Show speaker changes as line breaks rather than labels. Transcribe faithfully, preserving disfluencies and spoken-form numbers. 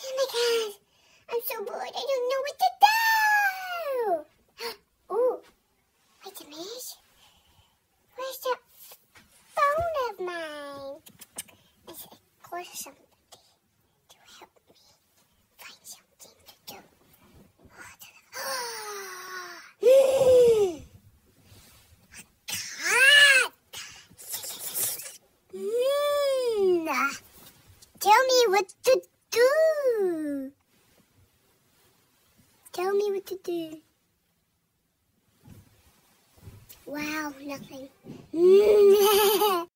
Oh my god, I'm so bored. I don't know what to do. Oh, wait a minute. Where's that phone of mine? Let's call somebody to help me find something to do. Mm. Tell me what to do. Tell me what to do. Wow, nothing.